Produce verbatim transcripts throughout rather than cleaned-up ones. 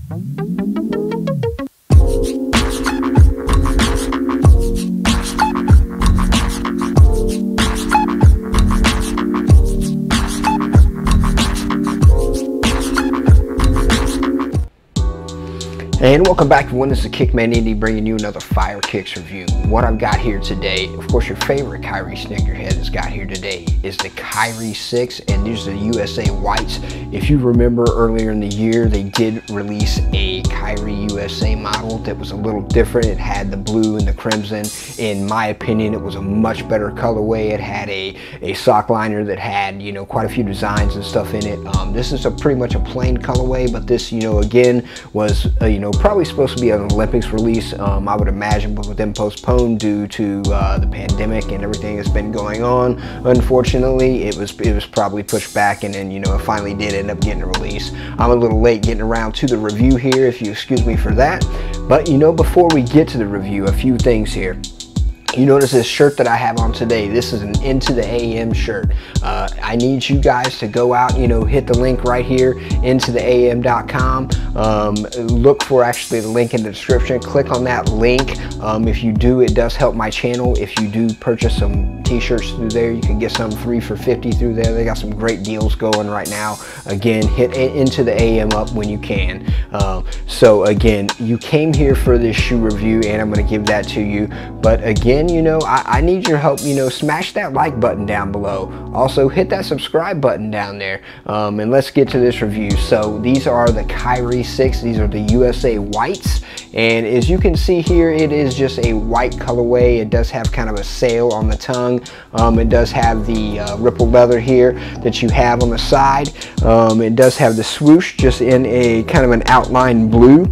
And welcome back everyone, this is Kickman Indy bringing you another Fire Kicks review. What I've got here today, of course your favorite Kyrie sneakerhead has got here today, is the Kyrie six, and these are the U S A whites. If you remember earlier in the year, they did release a Kyrie U S A model that was a little different. It had the blue and the crimson. In my opinion, it was a much better colorway. It had a, a sock liner that had, you know, quite a few designs and stuff in it. Um, this is a pretty much a plain colorway, but this, you know, again, was, uh, you know, probably supposed to be an Olympics release, um, I would imagine, but with them postponed due to uh, the pandemic and everything that's been going on. Unfortunately, it was it was probably pushed back, and then, you know, it finally did end up getting a release. I'm a little late getting around to the review here, if you excuse me for that. But, you know, before we get to the review, a few things here. You notice this shirt that I have on today. This is an Into the A M shirt. Uh, I need you guys to go out, you know, hit the link right here, into the A M dot com. Um, look for actually the link in the description. Click on that link. Um, if you do, it does help my channel. If you do purchase some t-shirts through there, you can get some three for fifty through there. They got some great deals going right now. Again, hit Into the A M up when you can. Uh, so again, you came here for this shoe review, and I'm going to give that to you. But again, you know, I, I need your help. You know, smash that like button down below. Also, hit that subscribe button down there. Um, and let's get to this review. So these are the Kyrie six. These are the U S A whites. And as you can see here, it is just a white colorway. It does have kind of a sail on the tongue. Um, it does have the uh, ripple leather here that you have on the side. Um, it does have the swoosh just in a kind of an outline blue.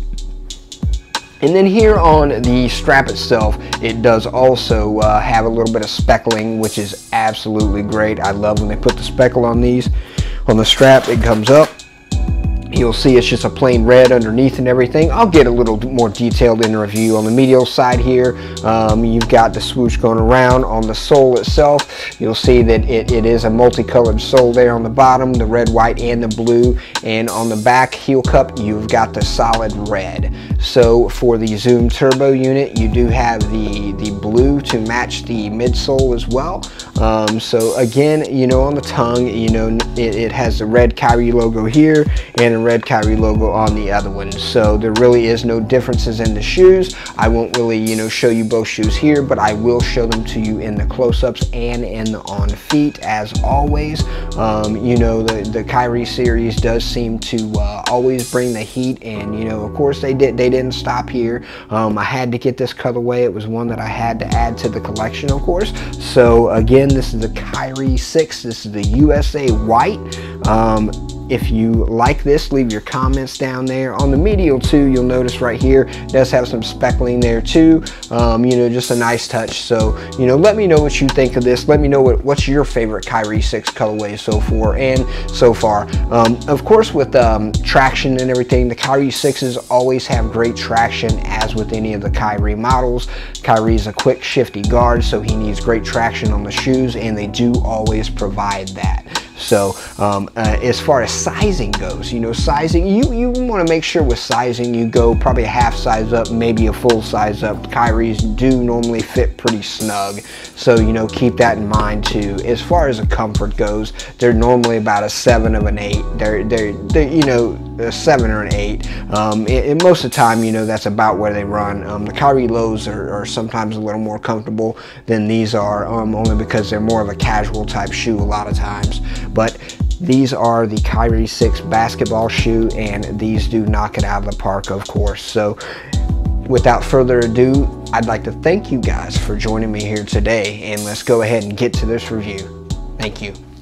And then here on the strap itself, it does also uh, have a little bit of speckling, which is absolutely great. I love when they put the speckle on these. On the strap, it comes up. You'll see it's just a plain red underneath and everything. I'll get a little more detailed in the review. On the medial side here, um, you've got the swoosh going around. On the sole itself, you'll see that it, it is a multicolored sole there on the bottom, the red, white, and the blue. And on the back heel cup, you've got the solid red. So for the Zoom Turbo unit, you do have the, the blue to match the midsole as well. Um, so again, you know, on the tongue, you know, it, it has the red Kyrie logo here and a red Kyrie logo on the other one. So there really is no differences in the shoes. I won't really, you know, show you both shoes here, but I will show them to you in the close-ups and in the on feet as always. Um, you know, the, the Kyrie series does seem to uh, always bring the heat, and, you know, of course they did, they didn't stop here. Um, I had to get this colorway. It was one that I had to add to the collection, of course. So again, this is the Kyrie six. This is the U S A white. Um, If you like this, leave your comments down there. On the medial too, you'll notice right here, it does have some speckling there too. Um, you know, just a nice touch. So, you know, let me know what you think of this. Let me know what, what's your favorite Kyrie six colorway so far and so far. Um, of course, with um, traction and everything, the Kyrie sixes always have great traction, as with any of the Kyrie models. Kyrie is a quick, shifty guard, so he needs great traction on the shoes, and they do always provide that. So um, uh, as far as sizing goes, you know, sizing, you, you want to make sure with sizing you go probably a half size up, maybe a full size up. Kyries do normally fit pretty snug. So, you know, keep that in mind too. As far as the comfort goes, they're normally about a seven of an eight. They're, they're, they're you know, a seven or an eight. Um, and most of the time, you know, that's about where they run. Um, the Kyrie lows are, are sometimes a little more comfortable than these are, um, only because they're more of a casual type shoe a lot of times. But these are the Kyrie six basketball shoe, and these do knock it out of the park, of course. So without further ado, I'd like to thank you guys for joining me here today, and let's go ahead and get to this review. Thank you.